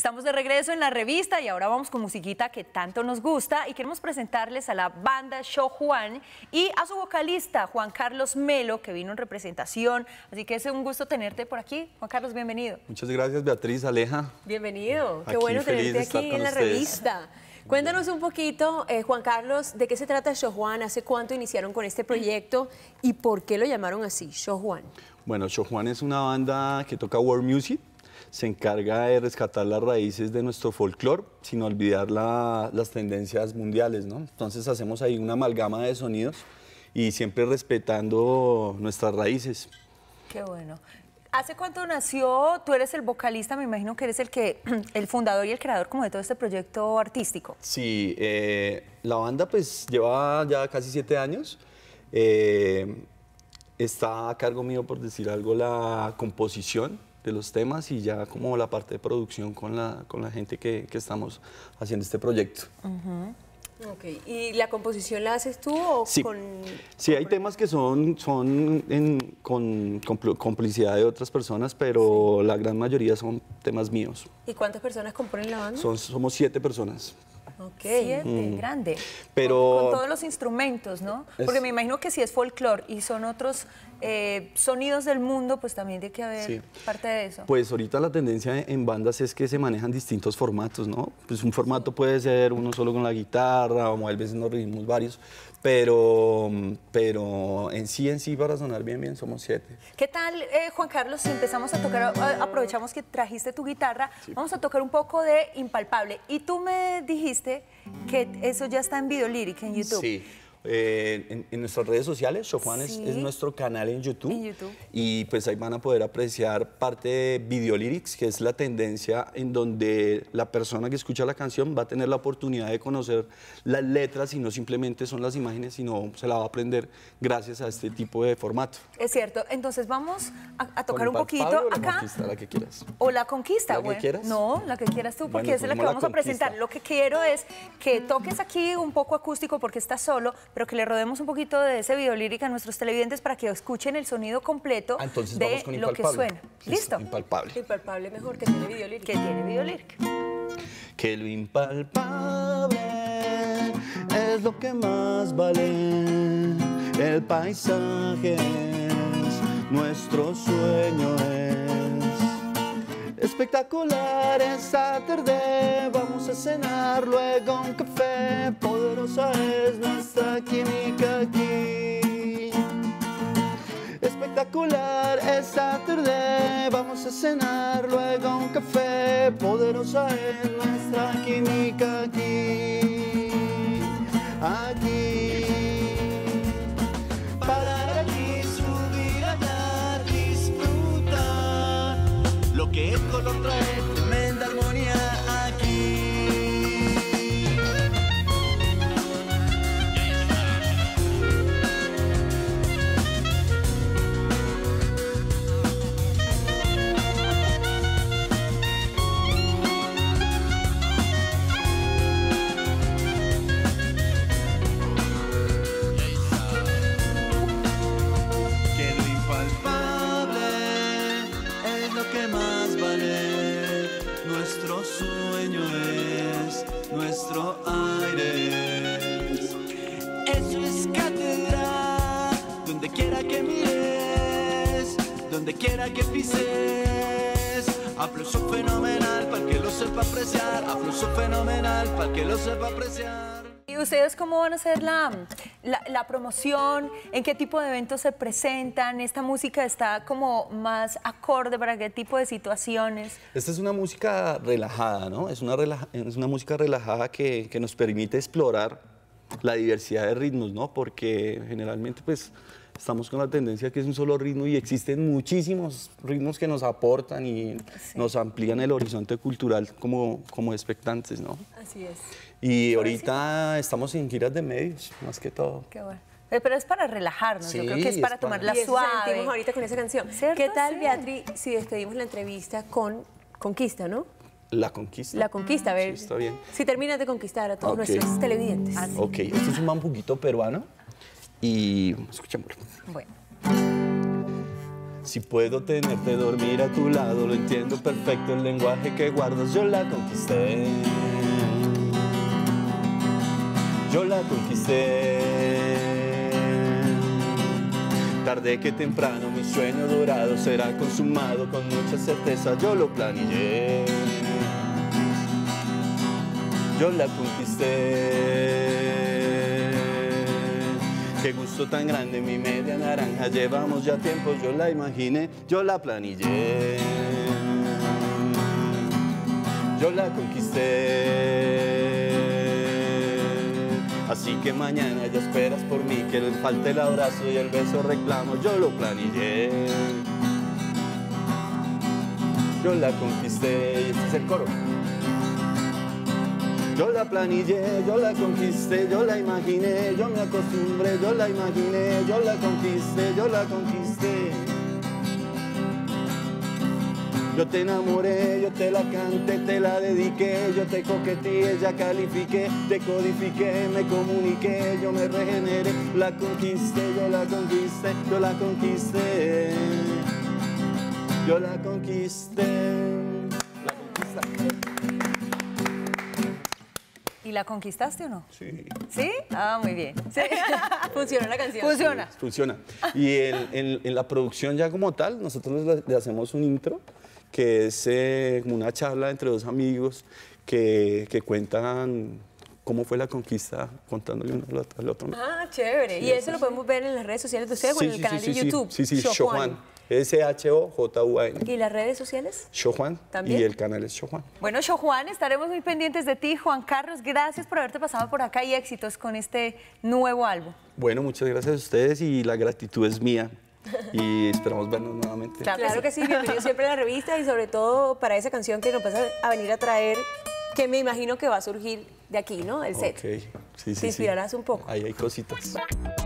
Estamos de regreso en la revista y ahora vamos con musiquita que tanto nos gusta y queremos presentarles a la banda Show Juan y a su vocalista Juan Carlos Melo, que vino en representación. Así que es un gusto tenerte por aquí. Juan Carlos, bienvenido. Muchas gracias, Beatriz, Aleja. Bienvenido. Qué Aquí, bueno feliz tenerte de estar aquí con en la ustedes. revista. Cuéntanos un poquito, Juan Carlos, de qué se trata Show Juan, hace cuánto iniciaron con este proyecto y por qué lo llamaron así, Show Juan. Bueno, Show Juan es una banda que toca world music. Se encarga de rescatar las raíces de nuestro folclore sin olvidar las tendencias mundiales, ¿no? Entonces hacemos ahí una amalgama de sonidos y siempre respetando nuestras raíces. Qué bueno. ¿Hace cuánto nació? Tú eres el vocalista, me imagino que eres el fundador y el creador como de todo este proyecto artístico. Sí, la banda pues lleva ya casi 7 años. Está a cargo mío, por decir algo, la composición de los temas y ya como la parte de producción con la gente que estamos haciendo este proyecto. Okay. ¿Y la composición la haces tú o Sí. Sí, hay temas que son con complicidad de otras personas, pero sí, la gran mayoría son temas míos. ¿Y cuántas personas componen la banda? Somos 7 personas. Ok. 7, grande. Pero con todos los instrumentos, ¿no? Porque me imagino que si es folclore y son otros sonidos del mundo, pues también tiene que haber parte de eso. Pues ahorita la tendencia en bandas es que se manejan distintos formatos, ¿no? Pues un formato puede ser uno solo con la guitarra, o a veces nos reunimos varios, pero en sí para sonar bien somos 7. ¿Qué tal, Juan Carlos, si empezamos a tocar, aprovechamos que trajiste tu guitarra, vamos a tocar un poco de Impalpable? Y tú me dijiste que eso ya está en Videolyric, en YouTube. Sí. En nuestras redes sociales, Show Juan es nuestro canal en YouTube, y pues ahí van a poder apreciar parte de Videolyrics, que es la tendencia en donde la persona que escucha la canción va a tener la oportunidad de conocer las letras y no simplemente son las imágenes, sino se la va a aprender gracias a este tipo de formato. Es cierto, entonces vamos a tocar un poquito o la acá. Conquista, la que quieras. O la Conquista, ¿La que quieras? No, la que quieras tú, porque Bueno, esa es la que vamos a presentar. Lo que quiero es que toques aquí un poco acústico porque estás solo, pero que le rodemos un poquito de ese videolírica a nuestros televidentes para que escuchen el sonido completo de lo que suena. ¿Listo? Impalpable. Impalpable mejor, que tiene videolírica. Que tiene videolírica. Que lo impalpable es lo que más vale, el paisaje es, nuestro sueño es. Espectacular esta tarde, vamos a cenar luego un café, poderosa es nuestra química aquí. Espectacular esta tarde, vamos a cenar luego un café, poderosa es nuestra química aquí. Aquí. Parar aquí, subir allá, disfrutar lo que el color trae, tremenda armonía aquí. Que lo impalpable es lo que más vale, nuestro sueño es, nuestro aire es. Eso es catedral, donde quiera que mires, donde quiera que pises. Aplauso fenomenal para que lo sepa apreciar, aplauso fenomenal para que lo sepa apreciar. ¿Y ustedes cómo van a hacer la promoción? ¿En qué tipo de eventos se presentan? ¿Esta música está como más acorde para qué tipo de situaciones? Esta es una música relajada, ¿no? Es una música relajada que nos permite explorar la diversidad de ritmos, ¿no? Porque generalmente pues estamos con la tendencia que es un solo ritmo y existen muchísimos ritmos que nos aportan y nos amplían el horizonte cultural como expectantes, ¿no? Así es. Y ahorita estamos en giras de medios, más que todo. Qué bueno. Pero es para relajarnos, Sí, yo creo que es para tomarla Y eso suave. sentimos ahorita con esa canción. ¿Cierto? ¿Qué tal, Sí. Beatriz, si despedimos la entrevista con Conquista, ¿no? La Conquista. La Conquista, a ver. Sí, está bien. Si terminas de conquistar a todos Ok. nuestros televidentes. Ok, esto es un mambuquito peruano y escuchémoslo. Bueno. Si puedo tenerte, dormir a tu lado, lo entiendo perfecto, el lenguaje que guardas, yo la conquisté. Yo la conquisté. Tarde que temprano mi sueño dorado será consumado con mucha certeza, yo lo planillé. Yo la conquisté. Qué gusto tan grande, mi media naranja, llevamos ya tiempo, yo la imaginé, yo la planillé. Yo la conquisté. Así que mañana ya esperas por mí, que le falte el abrazo y el beso reclamo, yo lo planillé. Yo la conquisté, y este es el coro. Yo la planillé, yo la conquisté, yo la imaginé, yo me acostumbré, yo la imaginé, yo la conquisté, yo la conquisté. Yo te enamoré, yo te la canté, te la dediqué, yo te coqueteé, ya califiqué, te codifiqué, me comuniqué, yo me regeneré, la conquisté, yo la conquisté, yo la conquisté, yo la conquisté, la conquisté. ¿Y la conquistaste o no? Sí. ¿Sí? Ah, muy bien. Sí. Funciona la canción. Funciona. Funciona. Y en la producción ya como tal, nosotros le hacemos un intro que es como una charla entre dos amigos que cuentan cómo fue la conquista, contándole uno al otro. Ah, chévere. Y eso lo podemos ver en las redes sociales de ustedes o en el canal de YouTube. Sí, Shojuan. S-H-O-J-U-A-N. ¿Y las redes sociales? Shojuan. ¿También? Y el canal es Shojuan. Bueno, Shojuan, estaremos muy pendientes de ti. Juan Carlos, gracias por haberte pasado por acá y éxitos con este nuevo álbum. Bueno, muchas gracias a ustedes y la gratitud es mía. Y esperamos vernos nuevamente. Claro que sí, bienvenido siempre a la revista y sobre todo para esa canción que nos vas a venir a traer, que me imagino que va a surgir de aquí, ¿no? El set. Ok, sí. ¿Te inspirarás un poco? Ahí hay cositas.